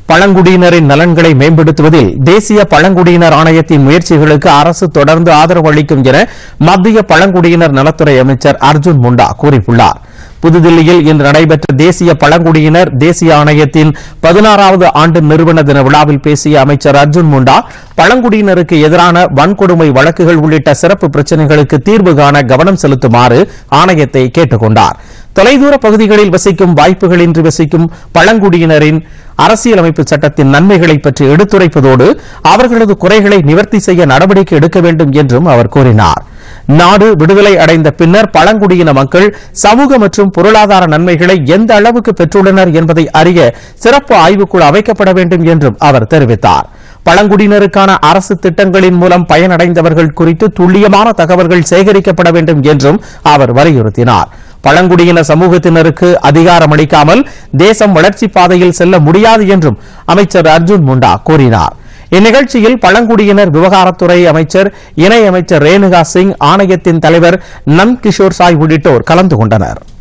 பழங்குடியினரின் நலன்களை மேம்படுத்துவதில் தேசிய பழங்குடியினர் ஆணையத்தின் முயற்சிகளுக்கு அரசு தொடர்ந்து ஆதரவு அளிக்கும் என மத்திய பழங்குடியினர் நலத்துறை அமைச்சர் அர்ஜுன் முண்டா கூறியுள்ளார். புதுதில்லியில் இன்று நடைபெற்ற தேசிய பழங்குடியினர் தேசிய ஆணையத்தின் 16வது ஆண்டு நிறுவன தின விழாவில் பேசிய அமைச்சர் அர்ஜுன் முண்டா பழங்குடியினருக்கு எதிரான வன்கொடுமை வழக்குகள் உள்ளிட்ட சிறப்பு பிரச்சினைகளுக்கு தீர்வு காண கவனம் செலுத்துமாறு ஆணையத்தை கேட்டுக் கொண்டார். தொலைதூர பகுதிகளில் வசிக்கும் வாய்ப்புகளின்றி வசிக்கும் பழங்குடியினரின் அரசியலமைப்பு சட்டத்தின் நன்மைகளை பற்றி எடுத்துரைப்பதோடு அவர்களது குறைகளை நிவர்த்தி செய்ய நடவடிக்கை எடுக்க வேண்டும் என்றும் அவர் கூறினார். நாடு விடுதலை அடைந்த பின்னர் பழங்குடியின மக்கள் சமூக மற்றும் பொருளாதார நன்மைகளை எந்த அளவுக்கு பெற்றுள்ளனர் என்பதை அறிய சிறப்பு ஆய்வுக்குழு அமைக்கப்பட வேண்டும் என்றும் அவர் தெரிவித்தார். பழங்குடியினருக்கான அரசு திட்டங்களின் மூலம் பயனடைந்தவர்கள் குறித்து துல்லியமான தகவல்கள் சேகரிக்கப்பட வேண்டும் என்றும் அவர் வலியுறுத்தினார். பழங்குடியின சமூகத்தினருக்கு அதிகாரம் அளிக்காமல் தேசம் வளர்ச்சி பாதையில் செல்ல முடியாது என்றும் அமைச்சர் அர்ஜுன் முண்டா கூறினார். இந்நிகழ்ச்சியில் பழங்குடியினர் விவகாரத்துறை அமைச்சர் இணை அமைச்சர் ரேணுகா சிங், ஆணையத்தின் தலைவர் நந்த் கிஷோர் சாய் உள்ளிட்டோர் கலந்து கொண்டனர்.